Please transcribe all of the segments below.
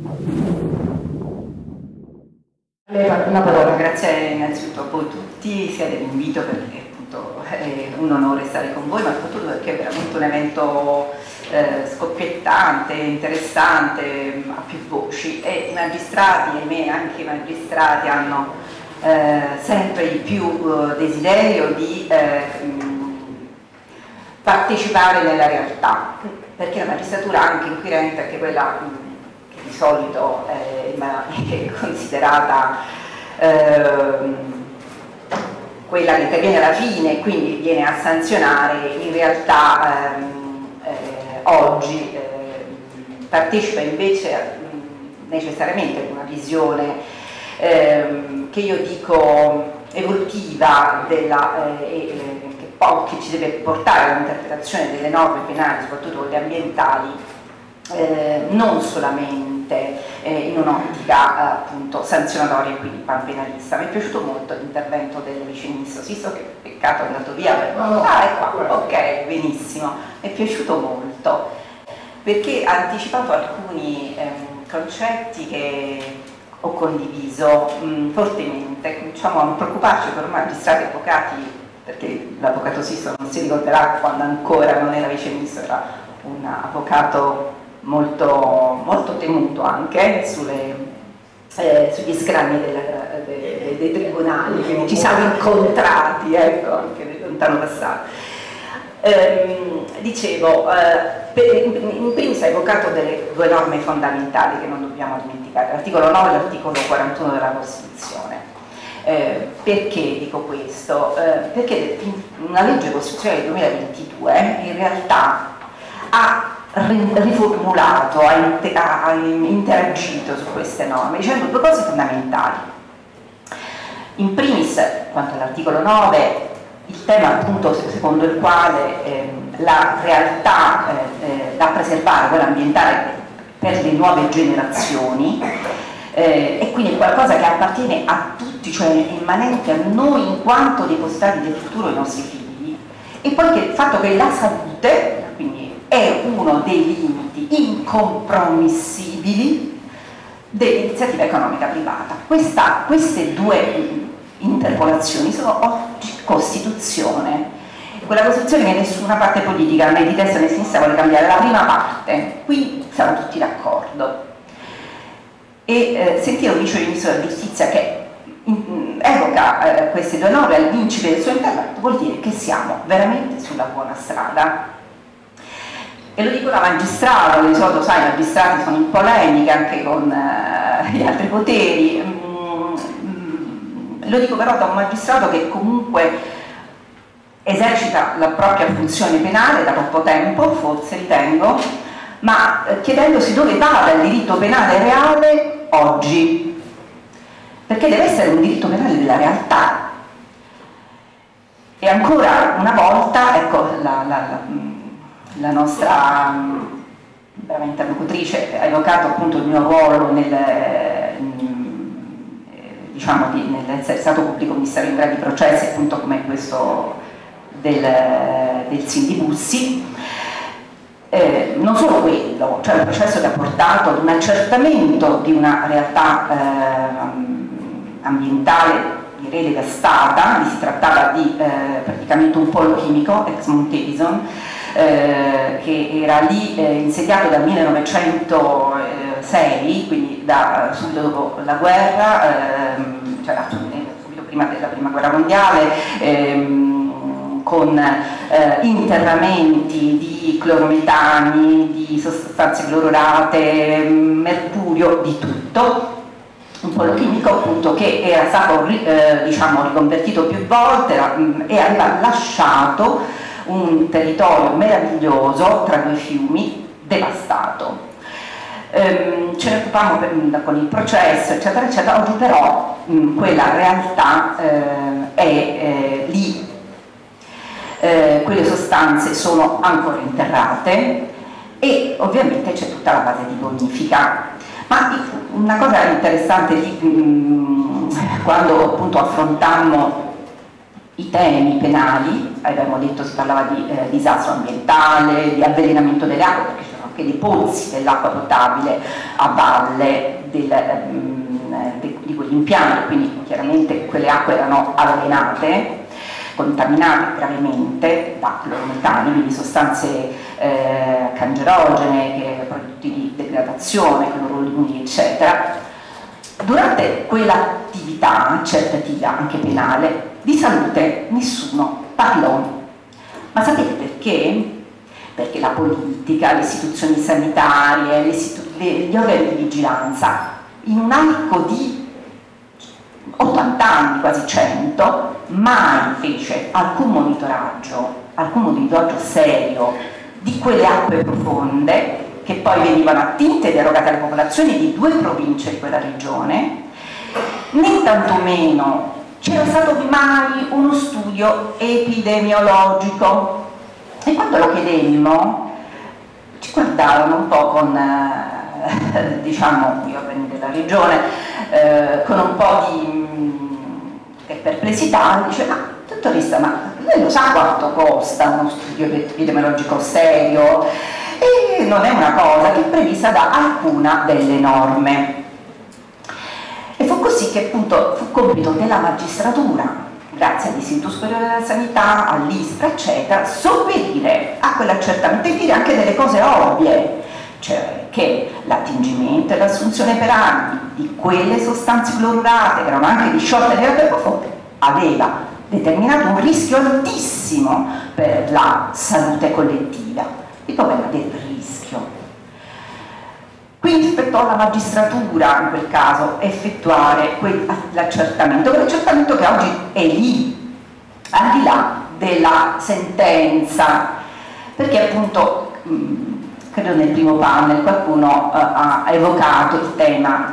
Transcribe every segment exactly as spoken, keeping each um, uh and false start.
Una parola, grazie innanzitutto a voi tutti, sia dell'invito perché appunto è un onore stare con voi, ma soprattutto perché è veramente un evento eh, scoppiettante, interessante, a più voci, e i magistrati, ahimè anche i magistrati, hanno eh, sempre di più eh, desiderio di eh, partecipare nella realtà, perché la magistratura, anche inquirente, anche quella che di solito eh, è considerata eh, quella che interviene alla fine e quindi viene a sanzionare, in realtà ehm, eh, oggi eh, partecipa invece mh, necessariamente ad una visione ehm, che io dico evolutiva della, eh, eh, che, poi, che ci deve portare all'interpretazione delle norme penali, soprattutto quelle ambientali, Eh, non solamente eh, in un'ottica eh, appunto sanzionatoria e quindi panpenalista. Mi è piaciuto molto l'intervento del vice ministro Sisto, che peccato è andato via per... ah, è qua, ok, benissimo, mi è piaciuto molto perché ha anticipato alcuni ehm, concetti che ho condiviso mh, fortemente. Cominciamo a non preoccuparci per magistrati e avvocati, perché l'avvocato Sisto non si ricorderà quando ancora non era vice ministro, era un avvocato molto, molto temuto anche sulle, eh, sugli scranni della, de, de, dei tribunali, quindi ci siamo incontrati, ecco, anche nel lontano passato. Ehm, dicevo, eh, per, in primis ha evocato delle due norme fondamentali che non dobbiamo dimenticare, l'articolo nove e l'articolo quarantuno della Costituzione. Eh, perché dico questo? Eh, perché una legge costituzionale del duemilaventidue in realtà ha riformulato, ha, inter ha interagito su queste norme dicendo due cose fondamentali. In primis, quanto all'articolo nove, il tema appunto secondo il quale eh, la realtà eh, eh, da preservare, quella ambientale, per le nuove generazioni, eh, e quindi è qualcosa che appartiene a tutti, cioè è immanente a noi in quanto depositari del futuro dei nostri figli, e poi che il fatto che la salute, quindi è uno dei limiti incompromissibili dell'iniziativa economica privata. Questa, queste due interpolazioni sono oggi Costituzione, quella Costituzione che nessuna parte politica, né di destra né di sinistra, vuole cambiare. La prima parte, qui siamo tutti d'accordo. E eh, sentire un vice ministro della giustizia che in, evoca eh, queste due norme all'incipit del suo intervento vuol dire che siamo veramente sulla buona strada. E lo dico da magistrato, di solito sai, i magistrati sono in polemica anche con eh, gli altri poteri, mm, mm, lo dico però da un magistrato che comunque esercita la propria funzione penale da troppo tempo, forse ritengo, ma eh, chiedendosi dove vada il diritto penale reale oggi, perché deve essere un diritto penale della realtà. E ancora una volta, ecco, la, la, la la nostra veramente interlocutrice ha evocato appunto il mio ruolo nel, diciamo, di, nell'essere stato pubblico commissario in gravi processi, appunto come questo del, del S I N di Bussi. Eh, non solo quello, cioè il processo che ha portato ad un accertamento di una realtà eh, ambientale direi devastata. Si trattava di eh, praticamente un polo chimico, ex Monte Edison, Eh, che era lì eh, insediato dal millenovecentosei, quindi da subito dopo la guerra, ehm, cioè subito prima della prima guerra mondiale, ehm, con eh, interramenti di clorometani, di sostanze clorurate, mercurio, di tutto. Un polo chimico appunto che era stato eh, diciamo, riconvertito più volte era, mh, e aveva lasciato un territorio meraviglioso tra due fiumi devastato. Ehm, ce ne occupavamo per, con il processo eccetera eccetera. Oggi però mh, quella realtà eh, è eh, lì, eh, quelle sostanze sono ancora interrate e ovviamente c'è tutta la fase di bonifica. Ma una cosa interessante lì, mh, quando appunto affrontammo i temi penali, abbiamo detto, si parlava di eh, disastro ambientale, di avvelenamento delle acque, perché c'erano che dei pozzi dell'acqua potabile a valle del, de, di quell'impianto, quindi chiaramente quelle acque erano avvelenate, contaminate gravemente da clorometani, quindi sostanze eh, cancerogene, che, prodotti di degradazione, clorolini, eccetera. Durante quell'attività accertativa, anche penale, di salute nessuno parlò. Ma sapete perché? Perché la politica, le istituzioni sanitarie, le istitu le, gli organi di vigilanza, in un arco di ottanta anni, quasi cento, mai fece alcun monitoraggio, alcun monitoraggio serio di quelle acque profonde che poi venivano attinte ed erogate alle popolazioni di due province di quella regione, né tantomeno c'era stato mai uno studio epidemiologico. E quando lo chiedemmo ci guardavano un po' con, eh, diciamo, gli organi della regione, eh, con un po' di eh, perplessità, dice: ma dottoressa, ma lei lo sa quanto costa uno studio epidemiologico serio? E non è una cosa che è prevista da alcuna delle norme. E fu così che appunto fu compito della magistratura, grazie all'Istituto Superiore della Sanità, all'ISPRA, eccetera, sopperire a quell'accertamento e dire anche delle cose ovvie, cioè che l'attingimento e l'assunzione per anni di quelle sostanze clorurate, che erano anche disciolte nelle acque profonde, aveva determinato un rischio altissimo per la salute collettiva. Il problema del rischio. Quindi spettò alla magistratura in quel caso effettuare l'accertamento, quell'accertamento che oggi è lì, al di là della sentenza, perché appunto mh, credo nel primo panel qualcuno uh, ha evocato il tema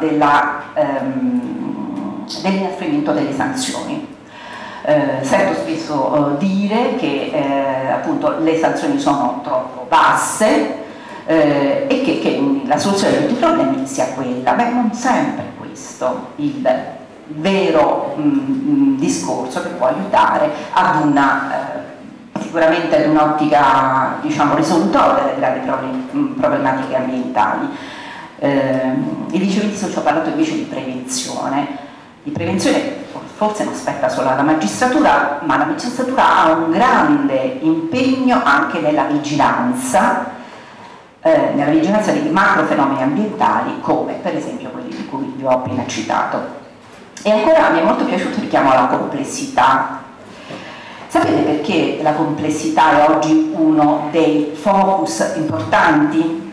um, dell'inasprimento delle sanzioni. Eh, sento spesso uh, dire che eh, appunto le sanzioni sono troppo basse, Eh, e che, che la soluzione di tutti i problemi sia quella. Beh, non sempre questo il vero mh, discorso che può aiutare ad una eh, sicuramente ad un'ottica, diciamo, risolutoria delle gravi problematiche ambientali. Eh, I riceventi ci ho parlato invece di prevenzione. Di prevenzione forse non spetta solo alla magistratura, ma la magistratura ha un grande impegno anche nella vigilanza Eh, nella vigilanza di macro fenomeni ambientali, come per esempio quelli di cui vi ho appena citato. E ancora mi è molto piaciuto il richiamo alla complessità. Sapete perché la complessità è oggi uno dei focus importanti?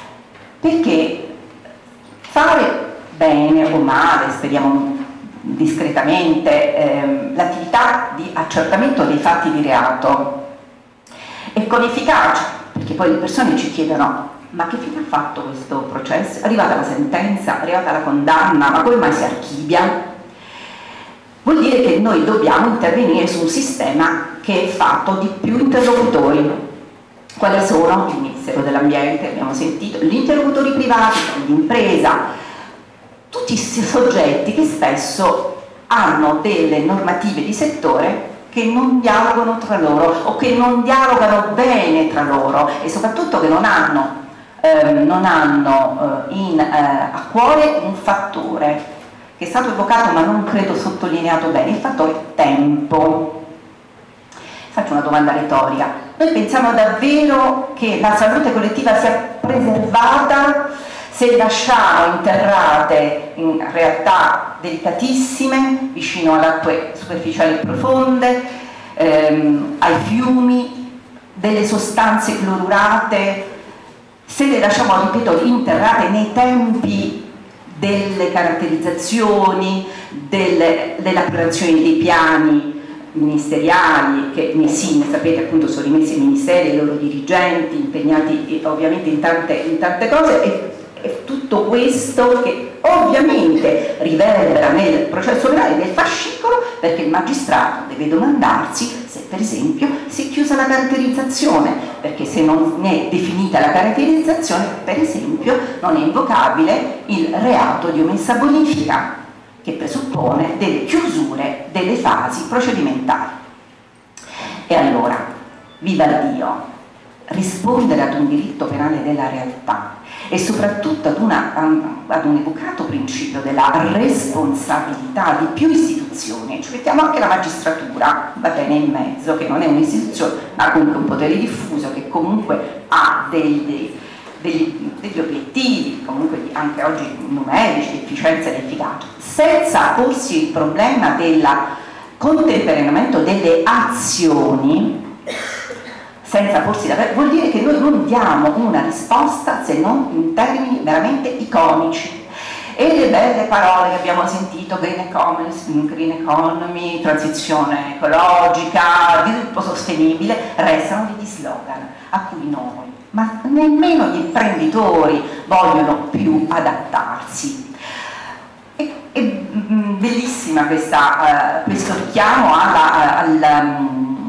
Perché fare bene o male, speriamo discretamente, ehm, l'attività di accertamento dei fatti di reato e con efficacia, perché poi le persone ci chiedono: ma che fine ha fatto questo processo? È arrivata la sentenza, è arrivata la condanna, ma come mai si archivia? Vuol dire che noi dobbiamo intervenire su un sistema che è fatto di più interlocutori. Quali sono? Il Ministero dell'Ambiente, abbiamo sentito, gli interlocutori privati, l'impresa, tutti questi soggetti che spesso hanno delle normative di settore che non dialogano tra loro o che non dialogano bene tra loro e soprattutto che non hanno, ehm, non hanno eh, in, eh, a cuore un fattore che è stato evocato ma non credo sottolineato bene, il fattore tempo. Faccio una domanda retorica: noi pensiamo davvero che la salute collettiva sia preservata se lasciamo interrate in realtà delicatissime vicino alle acque superficiali e profonde, ehm, ai fiumi, delle sostanze clorurate, se le lasciamo, ripeto, interrate nei tempi delle caratterizzazioni, delle, dell'approvazione dei piani ministeriali, che nei S I M, sapete, appunto sono rimessi ai ministeri e ai loro dirigenti, impegnati ovviamente in tante, in tante cose, e e tutto questo che ovviamente riverbera nel processo penale del fascicolo, perché il magistrato deve domandarsi se per esempio si è chiusa la caratterizzazione, perché se non è definita la caratterizzazione, per esempio, non è invocabile il reato di omessa bonifica, che presuppone delle chiusure delle fasi procedimentali. E allora, viva Dio, rispondere ad un diritto penale della realtà e soprattutto ad, una, ad un evocato principio della responsabilità di più istituzioni, ci mettiamo anche la magistratura, va bene, in mezzo, che non è un'istituzione, ha comunque un potere diffuso, che comunque ha degli, degli, degli obiettivi, comunque anche oggi numerici, di efficienza ed efficacia, senza porsi il problema del contemperamento delle azioni, senza porsi la, vuol dire che noi non diamo una risposta se non in termini veramente iconici. E le belle parole che abbiamo sentito, green economy, green economy, transizione ecologica, sviluppo sostenibile, restano degli slogan a cui noi, ma nemmeno gli imprenditori vogliono più adattarsi. E, è bellissima questa, uh, questo richiamo alla, alla,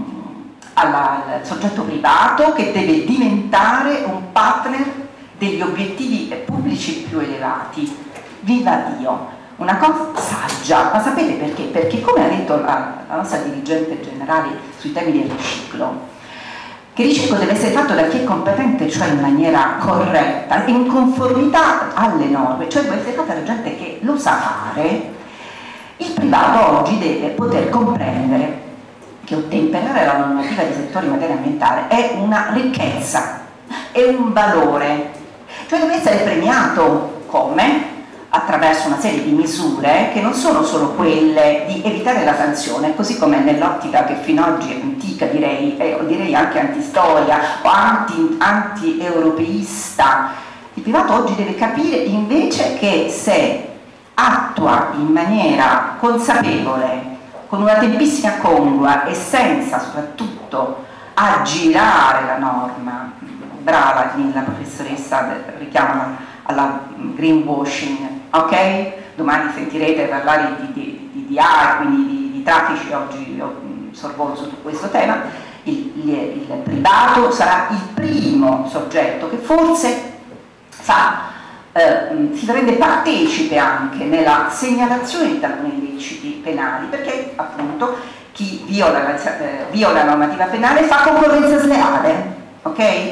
alla, al soggetto privato che deve diventare un partner degli obiettivi pubblici più elevati. Viva Dio! Una cosa saggia, ma sapete perché? Perché, come ha detto la, la nostra dirigente generale sui temi del riciclo, che il riciclo deve essere fatto da chi è competente, cioè in maniera corretta, in conformità alle norme, cioè deve essere fatto da gente che lo sa fare. Il privato oggi deve poter comprendere che ottemperare alla normativa di settore in materia ambientale è una ricchezza, è un valore, cioè deve essere premiato come? Attraverso una serie di misure che non sono solo quelle di evitare la sanzione, così come nell'ottica che fino ad oggi è antica, direi, eh, o direi anche antistoria o anti, anti-europeista. Il privato oggi deve capire invece che se attua in maniera consapevole, con una tempistica congrua e senza soprattutto aggirare la norma, brava la professoressa richiama alla greenwashing, ok? Domani sentirete parlare di, di, di, di A I, quindi di, di traffici, oggi io sorvolo su questo tema. Il, il, il privato sarà il primo soggetto che forse fa, eh, si rende partecipe anche nella segnalazione di taluni illeciti penali, perché appunto chi viola la, eh, viola la normativa penale fa concorrenza sleale, ok?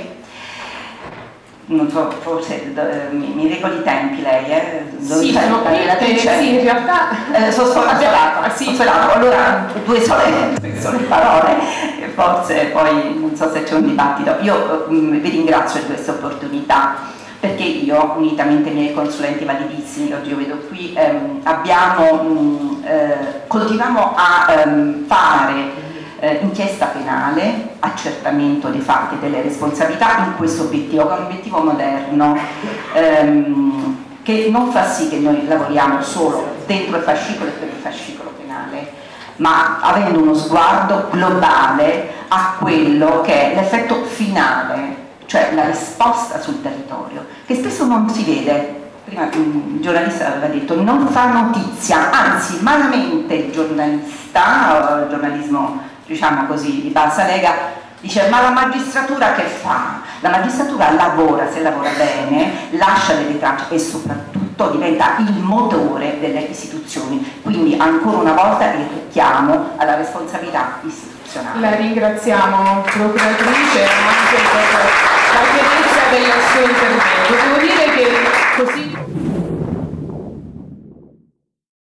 Non so, forse eh, mi, mi regoli i tempi lei, eh? Dove sì, sono qui, eh, sì, in realtà eh, sono sfolata, sì. Allora due sole, due sole parole, forse poi non so se c'è un dibattito. Io mh, vi ringrazio di questa opportunità, perché io, unitamente ai miei consulenti validissimi che oggi io vedo qui, ehm, abbiamo, mh, eh, continuiamo a ehm, fare Eh, inchiesta penale, accertamento dei fatti e delle responsabilità in questo obiettivo, che è un obiettivo moderno, ehm, che non fa sì che noi lavoriamo solo dentro il fascicolo e per il fascicolo penale, ma avendo uno sguardo globale a quello che è l'effetto finale, cioè la risposta sul territorio, che spesso non si vede. Prima un giornalista aveva detto non fa notizia, anzi malamente il giornalista, il giornalismo diciamo così di bassa lega, dice ma la magistratura che fa? La magistratura lavora, se lavora bene, lascia delle tracce e soprattutto diventa il motore delle istituzioni, quindi ancora una volta il richiamo alla responsabilità istituzionale. La ringraziamo procuratrice anche per la chiarezza del suo intervento. Devo dire che così